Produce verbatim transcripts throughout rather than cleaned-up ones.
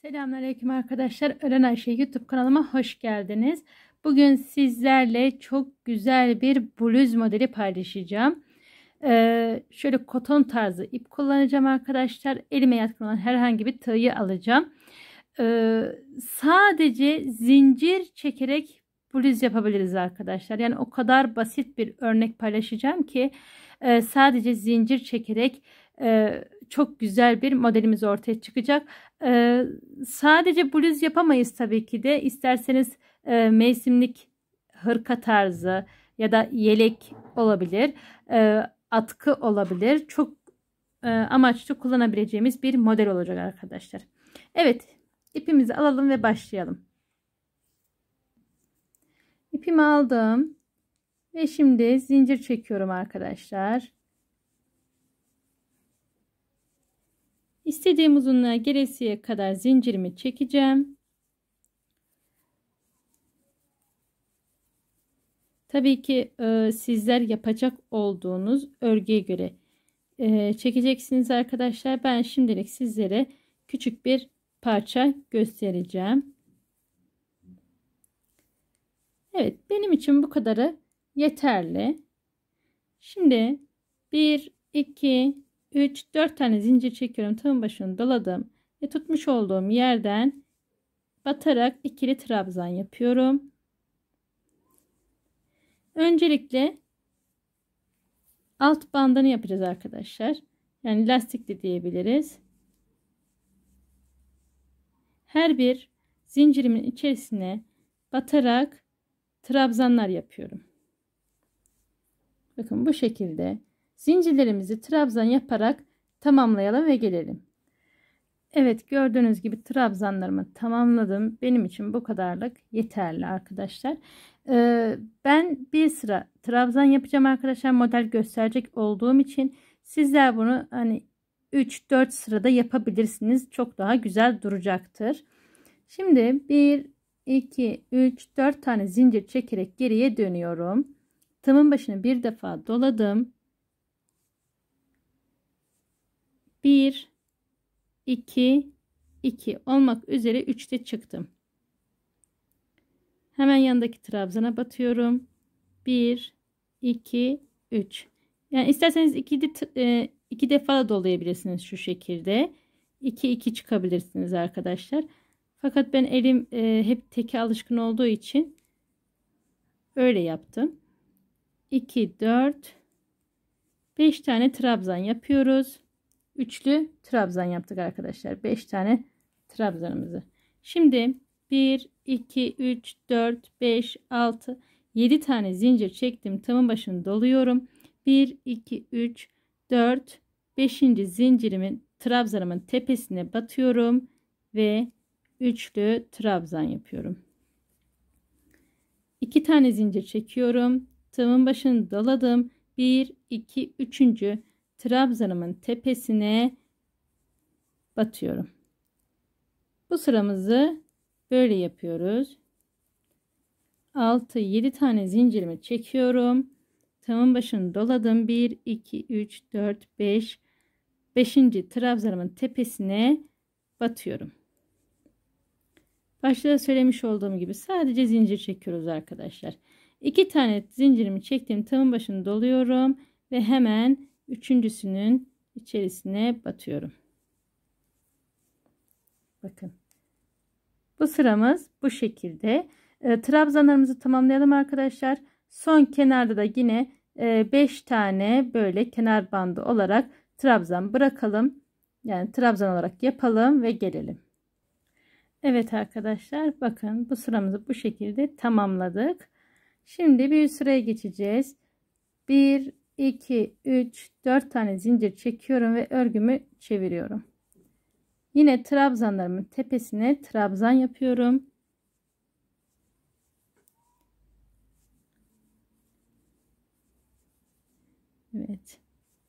Selamünaleyküm arkadaşlar. Ören Ayşe YouTube kanalıma hoş geldiniz. Bugün sizlerle çok güzel bir bluz modeli paylaşacağım. Ee, şöyle koton tarzı ip kullanacağım arkadaşlar. Elime yatkın olan herhangi bir tığı alacağım. Ee, sadece zincir çekerek bluz yapabiliriz arkadaşlar. Yani o kadar basit bir örnek paylaşacağım ki e, sadece zincir çekerek e, çok güzel bir modelimiz ortaya çıkacak. Ee, sadece bluz yapamayız tabii ki de. İsterseniz e, mevsimlik hırka tarzı ya da yelek olabilir, e, atkı olabilir. Çok e, amaçlı kullanabileceğimiz bir model olacak arkadaşlar. Evet, ipimizi alalım ve başlayalım. İpimi aldım ve şimdi zincir çekiyorum arkadaşlar. İstediğim uzunluğa gelesiye kadar zincirimi çekeceğim. Tabii ki e, sizler yapacak olduğunuz örgüye göre e, çekeceksiniz arkadaşlar. Ben şimdilik sizlere küçük bir parça göstereceğim. Evet, benim için bu kadarı yeterli. Şimdi bir, iki, üç, dört tane zincir çekiyorum. Tığın başını doladım ve tutmuş olduğum yerden batarak ikili trabzan yapıyorum. Öncelikle alt bandını yapacağız arkadaşlar. Yani lastikli diyebiliriz. Her bir zincirimin içerisine batarak trabzanlar yapıyorum. Bakın bu şekilde zincirlerimizi trabzan yaparak tamamlayalım ve gelelim. Evet, gördüğünüz gibi trabzanlarımı tamamladım. Benim için bu kadarlık yeterli arkadaşlar. Ee, ben bir sıra trabzan yapacağım arkadaşlar, model gösterecek olduğum için sizler bunu hani üç dört sırada yapabilirsiniz. Çok daha güzel duracaktır. Şimdi bir, iki, üç, dört tane zincir çekerek geriye dönüyorum. Tığımın başını bir defa doladım. bir, iki, iki olmak üzere üçte çıktım. Hemen yanındaki trabzana batıyorum. bir, iki, üç. Yani isterseniz iki, de, iki defa da dolayabilirsiniz şu şekilde. iki, iki çıkabilirsiniz arkadaşlar. Fakat ben elim e, hep teke alışkın olduğu için öyle yaptım. iki, dört, beş tane trabzan yapıyoruz. Üçlü trabzan yaptık arkadaşlar. beş tane trabzanımızı. Şimdi bir, iki, üç, dört, beş, altı, yedi tane zincir çektim. Tığımın başını doluyorum. bir, iki, üç, dört, beşinci zincirimin trabzanımın tepesine batıyorum ve üçlü trabzan yapıyorum. iki tane zincir çekiyorum. Tığımın başını doladım. bir, iki, üçüncü trabzanımın tepesine batıyorum. Bu sıramızı böyle yapıyoruz. altı, yedi tane zincirimi çekiyorum. Tığımın başını doladım. bir, iki, üç, dört, beş. beşinci trabzanımın tepesine batıyorum. Başta da söylemiş olduğum gibi sadece zincir çekiyoruz arkadaşlar. iki tane zincirimi çektim. Tığımın başını doluyorum ve hemen üçüncüsünün içerisine batıyorum. Bakın. Bu sıramız bu şekilde. E, trabzanlarımızı tamamlayalım arkadaşlar. Son kenarda da yine e, beş tane böyle kenar bandı olarak trabzan bırakalım. Yani trabzan olarak yapalım ve gelelim. Evet arkadaşlar, bakın bu sıramızı bu şekilde tamamladık. Şimdi bir sıraya geçeceğiz. bir, iki, üç, dört tane zincir çekiyorum ve örgümü çeviriyorum. Yine trabzanlarımın tepesine trabzan yapıyorum. Evet.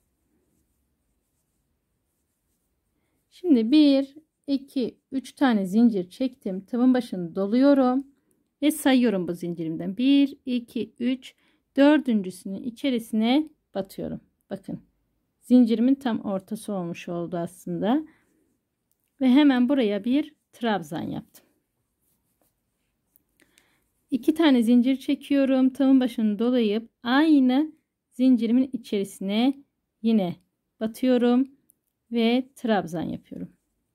Şimdi bir, iki, üç tane zincir çektim. Tığımın başını doluyorum ve sayıyorum bu zincirimden. bir, iki, üç, dördüncüsünün içerisine batıyorum. Bakın. Zincirimin tam ortası olmuş oldu aslında. Ve hemen buraya bir trabzan yaptım. iki tane zincir çekiyorum. Tığımın başını dolayıp aynı zincirimin içerisine yine batıyorum ve trabzan yapıyorum.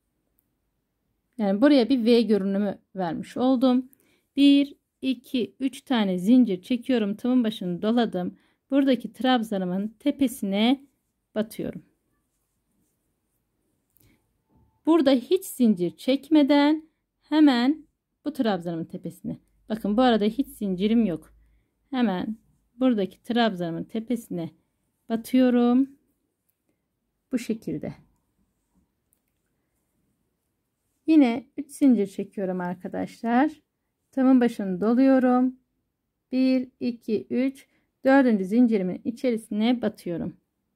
Yani buraya bir V görünümü vermiş oldum. bir iki üç tane zincir çekiyorum. Tığımın başını doladım. Buradaki trabzanımın tepesine batıyorum. Burada hiç zincir çekmeden hemen bu trabzanımın tepesine. Bakın bu arada hiç zincirim yok. Hemen buradaki trabzanımın tepesine batıyorum. Bu şekilde. Yine üç zincir çekiyorum arkadaşlar. Tığımın başını doluyorum. bir iki üç dördüncü zincirimin içerisine batıyorum.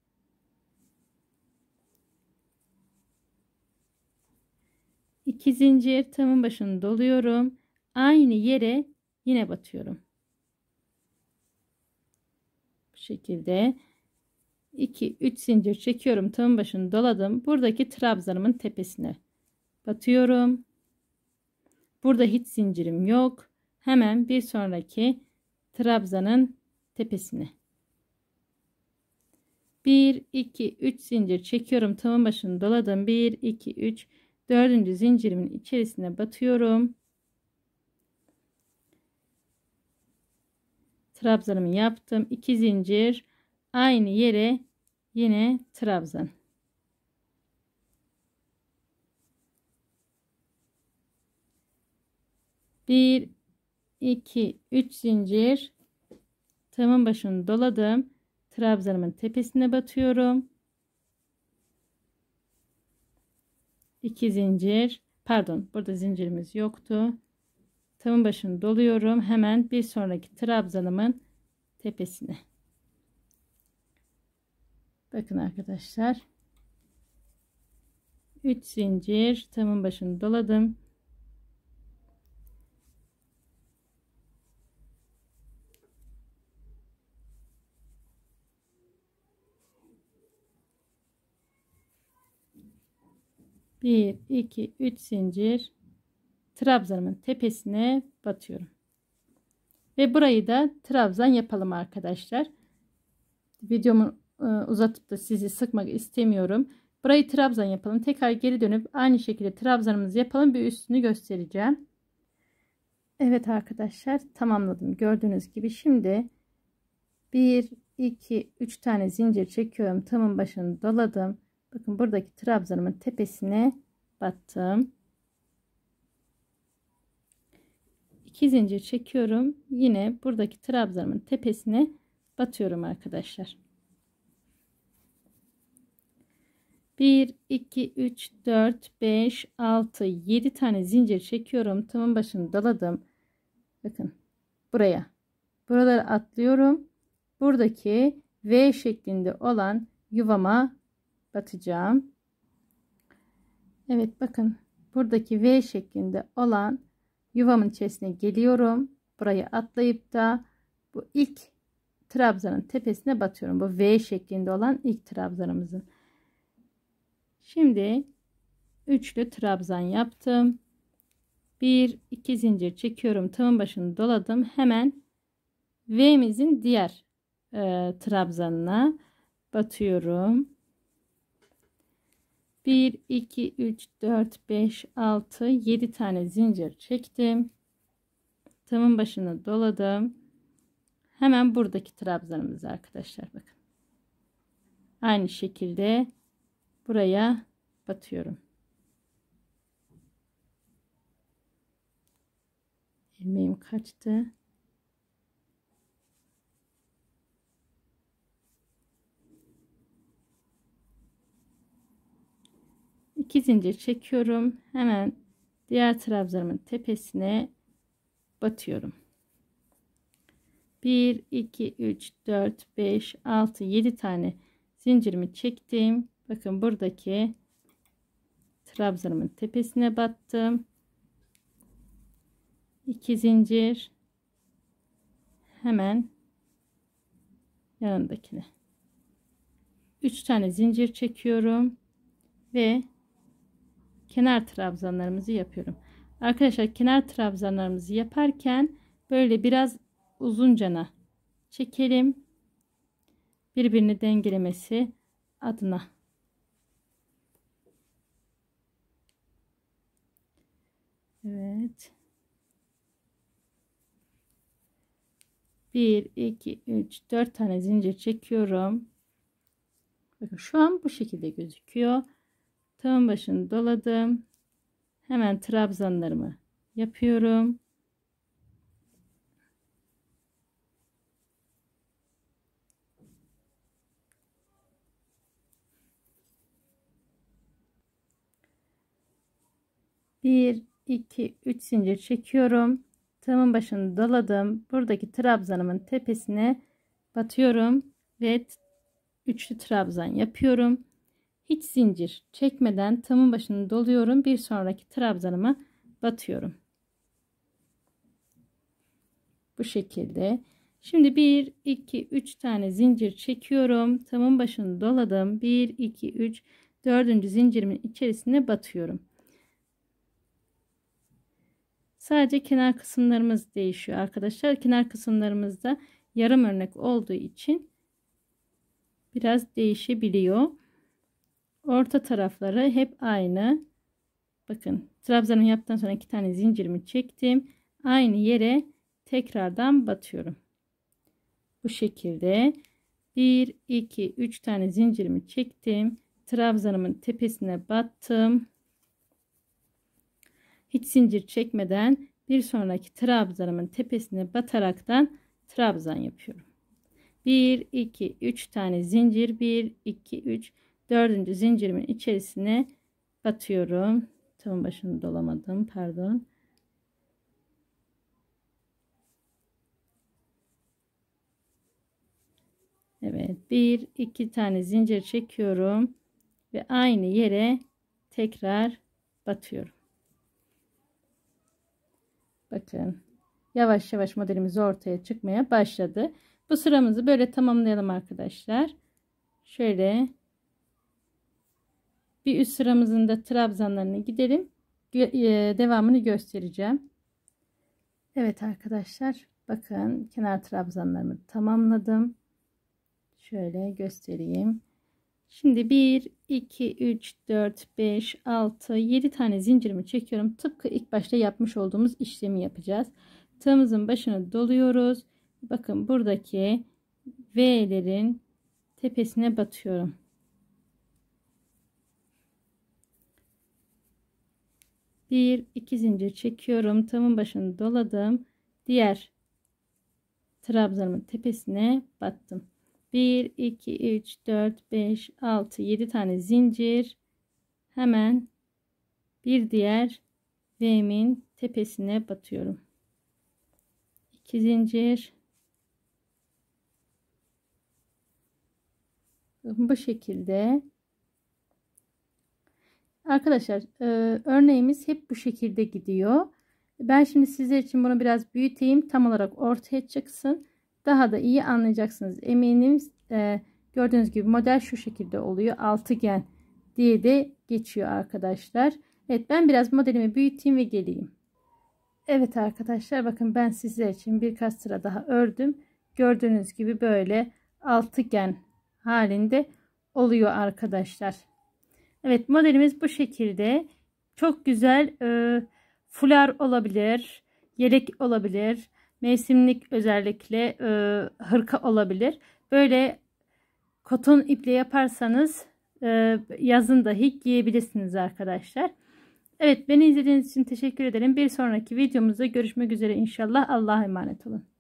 iki zincir, tığımın başını doluyorum. Aynı yere yine batıyorum. Bu şekilde iki üç zincir çekiyorum. Tığımın başını doladım. Buradaki trabzanımın tepesine batıyorum. Burada hiç zincirim yok. Hemen bir sonraki trabzanın tepesine. bir iki üç zincir çekiyorum. Tığımın başını doladım. bir iki üç dördüncü zincirimin içerisine batıyorum. Trabzanımı yaptım. iki zincir, aynı yere yine trabzan. bir iki üç zincir, tığımın başını doladım. Trabzanımın tepesine batıyorum. iki zincir, pardon, burada zincirimiz yoktu. Tığımın başını doluyorum. Hemen bir sonraki trabzanımın tepesine. Bakın arkadaşlar. üç zincir, tığımın başını doladım. bir iki üç zincir, trabzanımın tepesine batıyorum. Ve burayı da trabzan yapalım arkadaşlar. Videomu e, uzatıp da sizi sıkmak istemiyorum. Burayı trabzan yapalım. Tekrar geri dönüp aynı şekilde trabzanımızı yapalım. Bir üstünü göstereceğim. Evet arkadaşlar, tamamladım. Gördüğünüz gibi şimdi bir iki üç tane zincir çekiyorum. Tığımın başını doladım. Bakın buradaki trabzanımın tepesine battım. iki zincir çekiyorum. Yine buradaki trabzanımın tepesine batıyorum arkadaşlar. bir iki üç dört beş altı yedi tane zincir çekiyorum. Tığımın başını doladım. Bakın buraya. Buraları atlıyorum. Buradaki V şeklinde olan yuvama batacağım. Evet bakın buradaki V şeklinde olan yuvamın içerisine geliyorum. Burayı atlayıp da bu ilk trabzanın tepesine batıyorum. Bu V şeklinde olan ilk trabzanımızın. Şimdi üçlü trabzan yaptım. bir iki zincir çekiyorum. Tığımın başını doladım. Hemen V'mizin diğer e, trabzanına batıyorum. bir iki üç dört beş altı yedi tane zincir çektim. Tığımın başını doladım. Hemen buradaki trabzanımız arkadaşlar, bakın. Aynı şekilde buraya batıyorum. İlmeğim kaçtı. iki zincir çekiyorum. Hemen diğer trabzanımın tepesine batıyorum. bir iki üç dört beş altı yedi tane zincirimi çektim. Bakın buradaki trabzanımın tepesine battım. iki zincir, hemen yanındakine üç tane zincir çekiyorum ve kenar trabzanlarımızı yapıyorum. Arkadaşlar kenar trabzanlarımızı yaparken böyle biraz uzuncana çekelim. Birbirini dengelemesi adına. Evet. bir, iki, üç, dört tane zincir çekiyorum. Bakın şu an bu şekilde gözüküyor. Tığın başını doladım. Hemen trabzanlarımı yapıyorum. bir, iki, üç zincir çekiyorum. Tığımın başını doladım. Buradaki trabzanımın tepesine batıyorum ve üçlü trabzan yapıyorum. Hiç zincir çekmeden tığımın başını doluyorum. Bir sonraki trabzanıma batıyorum. Bu şekilde. Şimdi bir, iki, üç tane zincir çekiyorum. Tığımın başını doladım. bir, iki, üç, dördüncü zincirimin içerisine batıyorum. Sadece kenar kısımlarımız değişiyor arkadaşlar. Kenar kısımlarımızda yarım örnek olduğu için biraz değişebiliyor. Orta tarafları hep aynı. Bakın trabzanımı yaptıktan sonra iki tane zincirimi çektim. Aynı yere tekrardan batıyorum. Bu şekilde bir, iki, üç tane zincirimi çektim. Trabzanımın tepesine battım. Hiç zincir çekmeden bir sonraki trabzanımın tepesine bataraktan trabzan yapıyorum. bir, iki, üç tane zincir. bir, iki, üç, dördüncü zincirimin içerisine batıyorum. Tığın başını dolamadım. Pardon. Evet. bir, iki tane zincir çekiyorum. Ve aynı yere tekrar batıyorum. Bakın. Yavaş yavaş modelimiz ortaya çıkmaya başladı. Bu sıramızı böyle tamamlayalım arkadaşlar. Şöyle bir üst sıramızın da trabzanlarını gidelim. Devamını göstereceğim. Evet arkadaşlar. Bakın kenar trabzanlarımı tamamladım. Şöyle göstereyim. Şimdi bir, iki, üç, dört, beş, altı, yedi tane zincirimi çekiyorum. Tıpkı ilk başta yapmış olduğumuz işlemi yapacağız. Tığımızın başını doluyoruz. Bakın buradaki V'lerin tepesine batıyorum. bir, iki zincir çekiyorum. Tığımın başını doladım. Diğer trabzanımın tepesine battım. bir, iki, üç, dört, beş, altı, yedi tane zincir. Hemen bir diğer V'min tepesine batıyorum. iki zincir. Bu şekilde. Arkadaşlar örneğimiz hep bu şekilde gidiyor. Ben şimdi sizler için bunu biraz büyüteyim. Tam olarak ortaya çıksın. Daha da iyi anlayacaksınız. Eminim gördüğünüz gibi model şu şekilde oluyor. Altıgen diye de geçiyor arkadaşlar. Evet, ben biraz modelimi büyüteyim ve geleyim. Evet arkadaşlar, bakın ben sizler için birkaç sıra daha ördüm. Gördüğünüz gibi böyle altıgen halinde oluyor arkadaşlar. Evet, modelimiz bu şekilde. Çok güzel e, fular olabilir, yelek olabilir, mevsimlik özellikle e, hırka olabilir. Böyle koton iple yaparsanız e, yazın dahi giyebilirsiniz arkadaşlar. Evet, beni izlediğiniz için teşekkür ederim. Bir sonraki videomuzda görüşmek üzere inşallah. Allah'a emanet olun.